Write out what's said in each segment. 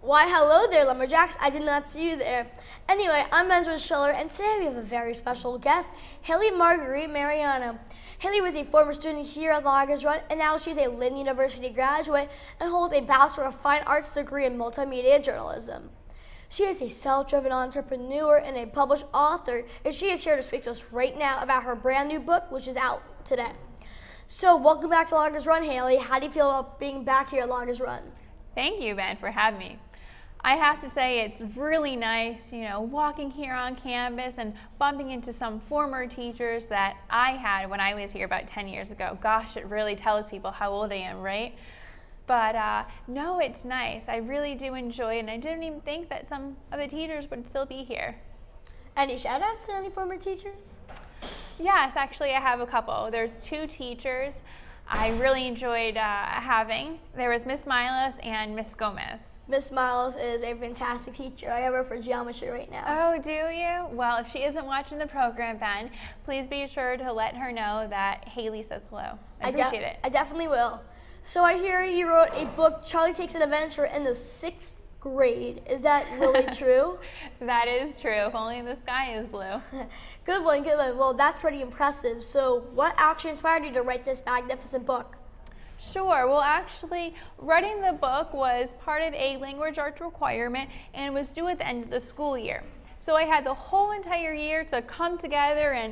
Why, hello there, Lumberjacks. I did not see you there. Anyway, I'm Benjamin Schiller, and today we have a very special guest, Haley Marguerite Mariano. Haley was a former student here at Loggers Run, and now she's a Lynn University graduate and holds a Bachelor of Fine Arts degree in multimedia journalism. She is a self-driven entrepreneur and a published author, and she is here to speak to us right now about her brand new book, which is out today. So, welcome back to Loggers Run, Haley. How do you feel about being back here at Loggers Run? Thank you, Ben, for having me. I have to say it's really nice, walking here on campus and bumping into some former teachers that I had when I was here about 10 years ago. Gosh, it really tells people how old I am, right? But no, it's nice. I really do enjoy it, and I didn't even think that some of the teachers would still be here. Any shout-outs to any former teachers? Yes, actually I have a couple. There's two teachers I really enjoyed having. There was Miss Milos and Miss Gomez. Miss Miles is a fantastic teacher. I have her for geometry right now. Oh, do you? Well, if she isn't watching the program, Ben, please be sure to let her know that Haley says hello. I appreciate it. I definitely will. So I hear you wrote a book, Charlie Takes an Adventure, in the 6th grade. Is that really true? That is true. If only the sky is blue. Good one, good one. Well, that's pretty impressive. So what actually inspired you to write this magnificent book? Sure. Well, actually, writing the book was part of a language arts requirement and was due at the end of the school year. So I had the whole entire year to come together and,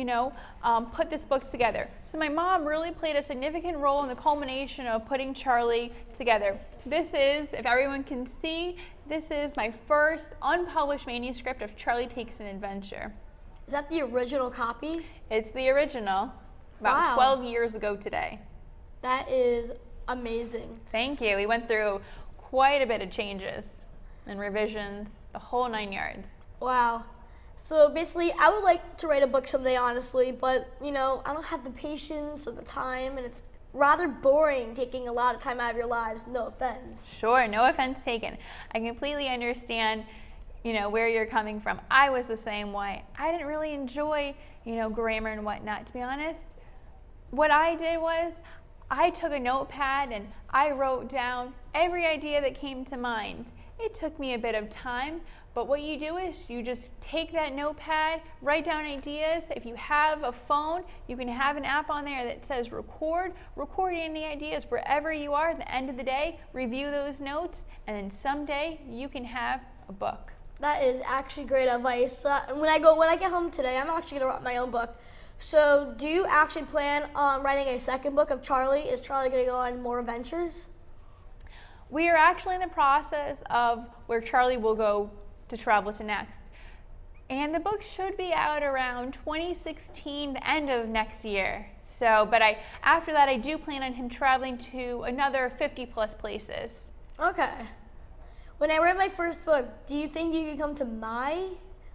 put this book together. So my mom really played a significant role in the culmination of putting Charlie together. This is, if everyone can see, this is my first unpublished manuscript of Charlie Takes an Adventure. Is that the original copy? It's the original, about 12 years ago today. That is amazing. Thank you. We went through quite a bit of changes and revisions, the whole 9 yards. Wow. So basically, I would like to write a book someday, honestly, but, I don't have the patience or the time, and it's rather boring taking a lot of time out of your lives, no offense. Sure, no offense taken. I completely understand, where you're coming from. I was the same way. I didn't really enjoy, grammar and whatnot, to be honest. What I did was, I took a notepad and I wrote down every idea that came to mind. It took me a bit of time, but what you do is you just take that notepad, write down ideas. If you have a phone, you can have an app on there that says record any ideas wherever you are. At the end of the day, review those notes, and then someday you can have a book. That is actually great advice. When I get home today, I'm actually going to write my own book. So do you actually plan on writing a second book of Charlie? Is Charlie going to go on more adventures? We are actually in the process of where Charlie will go to travel to next. And the book should be out around 2016, the end of next year. But after that, I do plan on him traveling to another 50+ places. Okay. When I write my first book, do you think you could come to my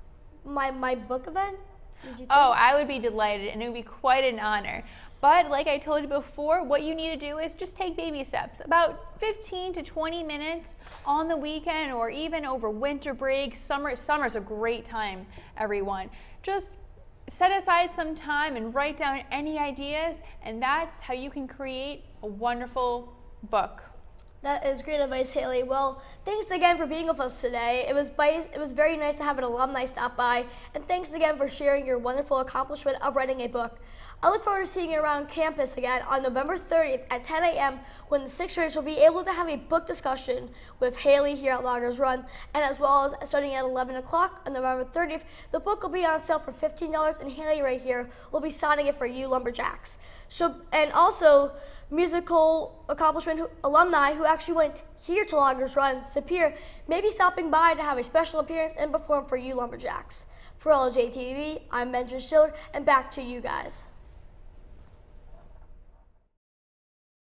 book event? Oh, I would be delighted, and it would be quite an honor. But like I told you before, what you need to do is just take baby steps. About 15 to 20 minutes on the weekend or even over winter break. Summer's a great time, everyone. Just set aside some time and write down any ideas, and that's how you can create a wonderful book. That is great advice, Haley. Well, thanks again for being with us today. It was very nice to have an alumni stop by, and thanks again for sharing your wonderful accomplishment of writing a book. I look forward to seeing you around campus again on November 30th at 10 a.m. when the 6th graders will be able to have a book discussion with Haley here at Loggers Run, and as well as starting at 11 o'clock on November 30th, the book will be on sale for $15, and Haley right here will be signing it for you Lumberjacks. And also, musical accomplishment alumni who actually went here to Loggers Run, Superior, may be stopping by to have a special appearance and perform for you Lumberjacks. For LJTV, I'm Benjamin Schiller, and back to you guys.